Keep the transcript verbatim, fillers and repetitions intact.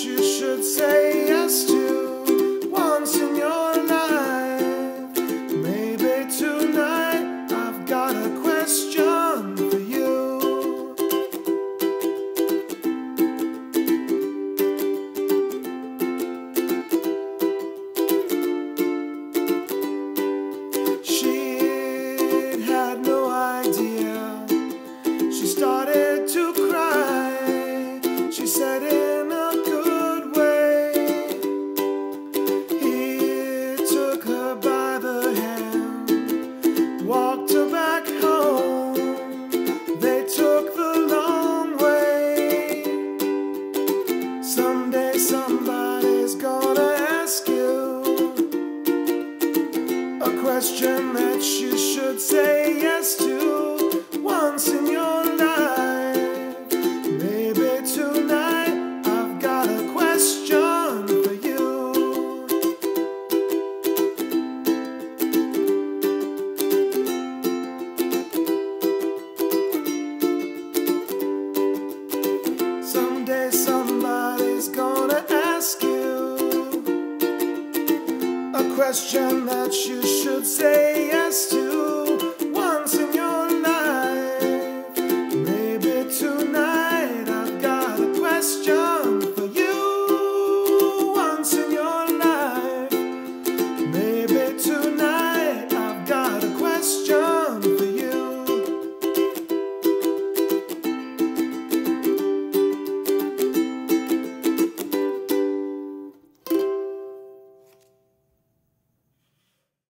you should say yes to once in your life. Maybe tonight I've got a question for you. She had no idea. She started to cry. She said in a good way. He took her by the hand, walked her back home. They took the long way. Someday somebody's gonna ask you a question that you should say yes to once in your life. Maybe tonight I've got a question for you. Someday somebody's gonna ask you a question that you should say yes to